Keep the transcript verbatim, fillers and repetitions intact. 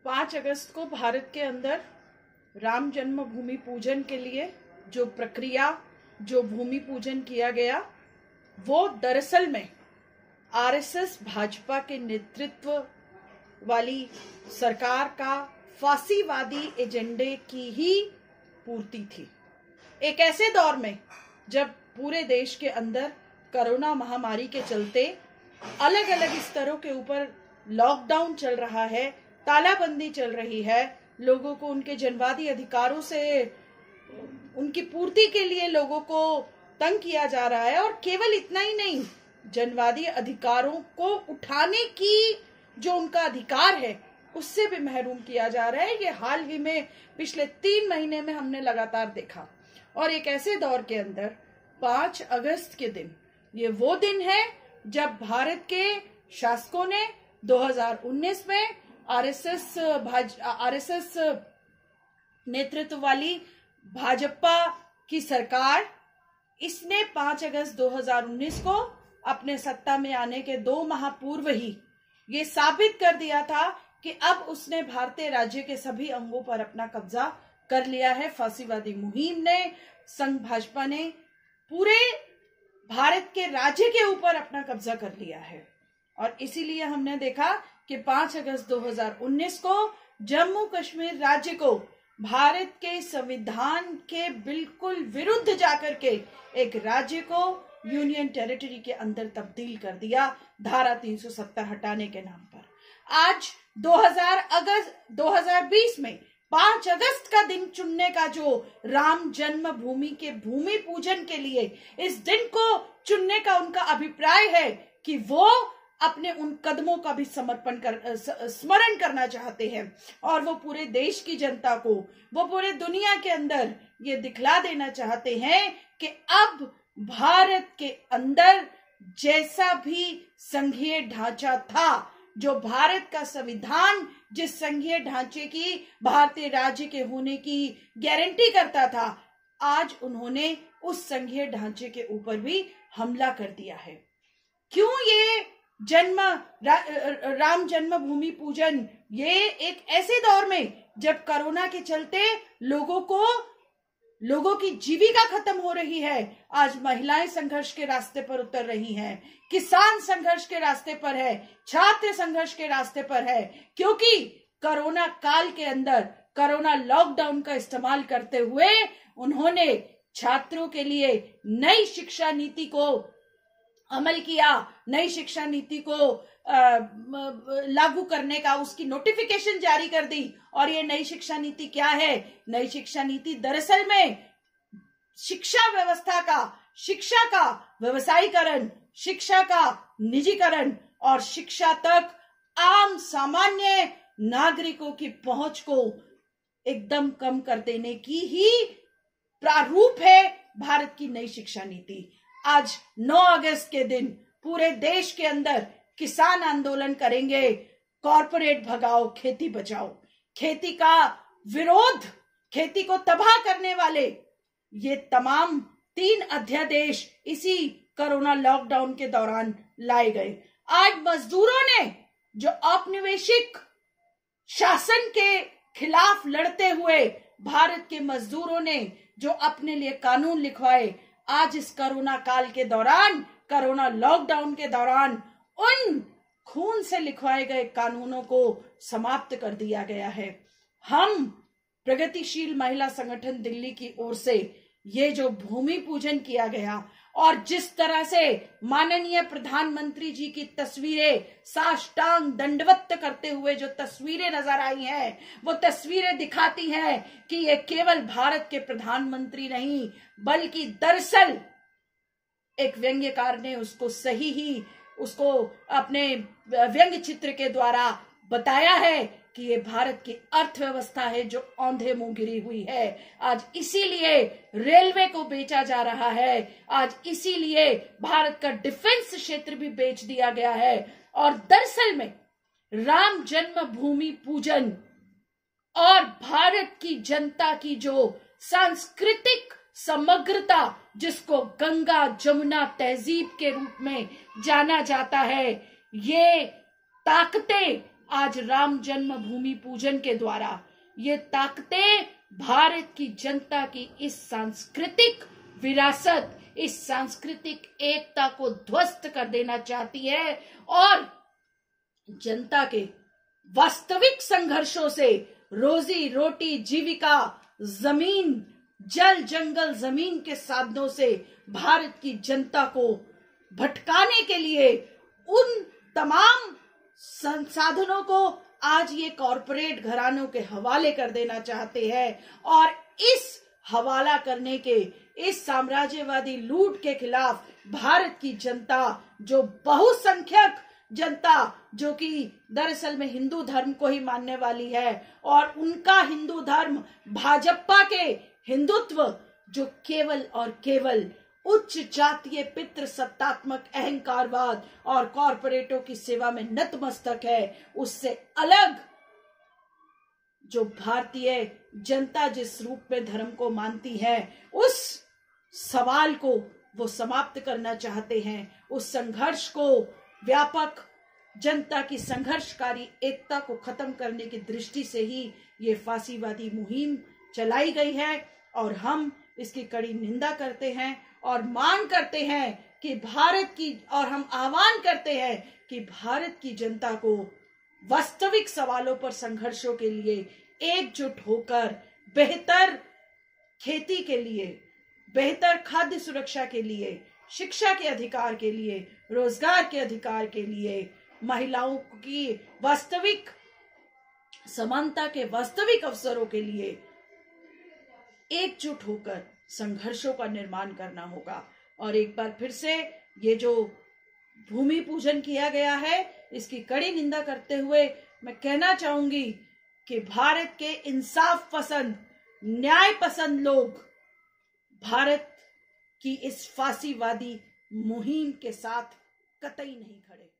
पाँच अगस्त को भारत के अंदर राम जन्मभूमि पूजन के लिए जो प्रक्रिया, जो भूमि पूजन किया गया, वो दरअसल में आरएसएस भाजपा के नेतृत्व वाली सरकार का फांसीवादी एजेंडे की ही पूर्ति थी। एक ऐसे दौर में जब पूरे देश के अंदर कोरोना महामारी के चलते अलग अलग स्तरों के ऊपर लॉकडाउन चल रहा है, तालाबंदी चल रही है, लोगों को उनके जनवादी अधिकारों से उनकी पूर्ति के लिए लोगों को तंग किया जा रहा है, और केवल इतना ही नहीं, जनवादी अधिकारों को उठाने की जो उनका अधिकार है उससे भी महरूम किया जा रहा है। ये हाल ही में पिछले तीन महीने में हमने लगातार देखा। और एक ऐसे दौर के अंदर पाँच अगस्त के दिन, ये वो दिन है जब भारत के शासकों ने दो हज़ार उन्नीस में आरएसएस भाज आरएसएस नेतृत्व वाली भाजपा की सरकार, इसने पाँच अगस्त दो हज़ार उन्नीस को अपने सत्ता में आने के दो माह पूर्व ही ये साबित कर दिया था कि अब उसने भारतीय राज्य के सभी अंगों पर अपना कब्जा कर लिया है। फांसीवादी मुहिम ने, संघ भाजपा ने पूरे भारत के राज्य के ऊपर अपना कब्जा कर लिया है। और इसीलिए हमने देखा कि पाँच अगस्त दो हज़ार उन्नीस को जम्मू कश्मीर राज्य को भारत के संविधान के बिल्कुल विरुद्ध जाकर के एक राज्य को यूनियन टेरिटरी के अंदर तब्दील कर दिया, धारा तीन सौ सत्तर हटाने के नाम पर। आज दो हज़ार बीस में पाँच अगस्त का दिन चुनने का जो राम जन्मभूमि के भूमि पूजन के लिए इस दिन को चुनने का उनका अभिप्राय है कि वो अपने उन कदमों का भी समर्पण कर स्मरण करना चाहते हैं, और वो पूरे देश की जनता को, वो पूरे दुनिया के अंदर ये दिखला देना चाहते हैं कि अब भारत के अंदर जैसा भी संघीय ढांचा था, जो भारत का संविधान जिस संघीय ढांचे की भारतीय राज्य के होने की गारंटी करता था, आज उन्होंने उस संघीय ढांचे के ऊपर भी हमला कर दिया है। क्यों ये जन्म रा, राम जन्मभूमि पूजन? ये एक ऐसे दौर में जब कोरोना के चलते लोगों को लोगों की जीविका खत्म हो रही है, आज महिलाएं संघर्ष के रास्ते पर उतर रही हैं, किसान संघर्ष के रास्ते पर है, छात्र संघर्ष के रास्ते पर है, क्योंकि कोरोना काल के अंदर कोरोना लॉकडाउन का इस्तेमाल करते हुए उन्होंने छात्रों के लिए नई शिक्षा नीति को अमल किया, नई शिक्षा नीति को आ, लागू करने का उसकी नोटिफिकेशन जारी कर दी। और ये नई शिक्षा नीति क्या है? नई शिक्षा नीति दरअसल में शिक्षा व्यवस्था का, शिक्षा का व्यवसायीकरण, शिक्षा का निजीकरण और शिक्षा तक आम सामान्य नागरिकों की पहुंच को एकदम कम कर देने की ही प्रारूप है भारत की नई शिक्षा नीति। आज नौ अगस्त के दिन पूरे देश के अंदर किसान आंदोलन करेंगे, कॉरपोरेट भगाओ, खेती बचाओ, खेती का विरोध, खेती को तबाह करने वाले ये तमाम तीन अध्यादेश इसी कोरोना लॉकडाउन के दौरान लाए गए। आज मजदूरों ने जो औपनिवेशिक शासन के खिलाफ लड़ते हुए भारत के मजदूरों ने जो अपने लिए कानून लिखवाए, आज इस कोरोना काल के दौरान, कोरोना लॉकडाउन के दौरान उन खून से लिखवाए गए कानूनों को समाप्त कर दिया गया है। हम प्रगतिशील महिला संगठन दिल्ली की ओर से ये जो भूमि पूजन किया गया और जिस तरह से माननीय प्रधानमंत्री जी की तस्वीरें साष्टांग दंडवत करते हुए जो तस्वीरें नजर आई हैं, वो तस्वीरें दिखाती हैं कि ये केवल भारत के प्रधानमंत्री नहीं, बल्कि दरअसल एक व्यंग्यकार ने उसको सही ही उसको अपने व्यंग्य चित्र के द्वारा बताया है कि ये भारत की अर्थव्यवस्था है जो औंधे मुंह गिरी हुई है। आज इसीलिए रेलवे को बेचा जा रहा है, आज इसीलिए भारत का डिफेंस क्षेत्र भी बेच दिया गया है। और दरअसल में राम जन्मभूमि पूजन और भारत की जनता की जो सांस्कृतिक समग्रता, जिसको गंगा जमुना तहजीब के रूप में जाना जाता है, ये ताकतें आज राम जन्मभूमि पूजन के द्वारा ये ताकतें भारत की जनता की इस सांस्कृतिक विरासत, इस सांस्कृतिक एकता को ध्वस्त कर देना चाहती है और जनता के वास्तविक संघर्षों से रोजी रोटी, जीविका, जमीन, जल, जंगल, जमीन के साधनों से भारत की जनता को भटकाने के लिए उन तमाम संसाधनों को आज ये कॉरपोरेट घरानों के हवाले कर देना चाहते हैं और इस हवाला करने के, इस साम्राज्यवादी लूट के खिलाफ भारत की जनता, जो बहुसंख्यक जनता, जो कि दरअसल में हिंदू धर्म को ही मानने वाली है और उनका हिंदू धर्म भाजपा के हिंदुत्व, जो केवल और केवल उच्च जातीय पितृ सत्तात्मक अहंकारवाद और कॉरपोरेटों की सेवा में नतमस्तक है, उससे अलग जो भारतीय जनता जिस रूप में धर्म को मानती है, उस सवाल को वो समाप्त करना चाहते हैं। उस संघर्ष को, व्यापक जनता की संघर्षकारी एकता को खत्म करने की दृष्टि से ही ये फांसीवादी मुहिम चलाई गई है और हम इसकी कड़ी निंदा करते हैं और मांग करते हैं कि भारत की, और हम आह्वान करते हैं कि भारत की जनता को वास्तविक सवालों पर संघर्षों के लिए एकजुट होकर बेहतर खेती के लिए, बेहतर खाद्य सुरक्षा के लिए, शिक्षा के अधिकार के लिए, रोजगार के अधिकार के लिए, महिलाओं की वास्तविक समानता के वास्तविक अवसरों के लिए एकजुट होकर संघर्षों का निर्माण करना होगा। और एक बार फिर से ये जो भूमि पूजन किया गया है, इसकी कड़ी निंदा करते हुए मैं कहना चाहूंगी कि भारत के इंसाफ पसंद, न्याय पसंद लोग भारत की इस फांसीवादी मुहिम के साथ कतई नहीं खड़े।